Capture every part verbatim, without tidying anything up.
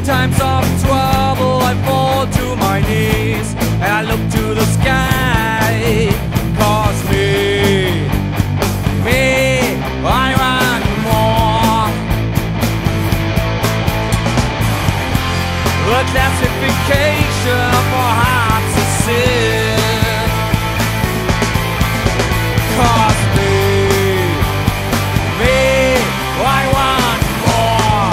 times of trouble I fall to my knees and I look to the sky. Cause me, me, I want more. The classification for hearts is sin. Cause me, me, I want more.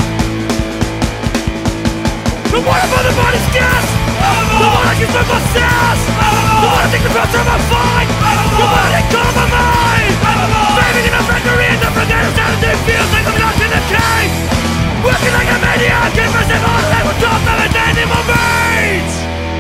The one about the body's gas, the one I can smell my sass, the one I think the drugs are my fight, the one I let go of my mind. Saving in a factory and the forgetting sanity feels like I'm locked in a cage. Working like a maniac, in myself all the level top of an animal veins.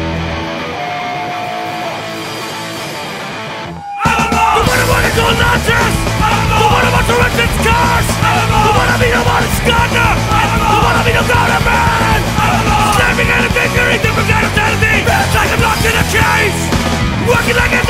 The one who wanna call nonsense, the one who wants to run its cars, the one I be the one who's gonna, the one I be the golden man. Slamming at a victory, different kind of sanity, like I'm locked in a cage. Working like a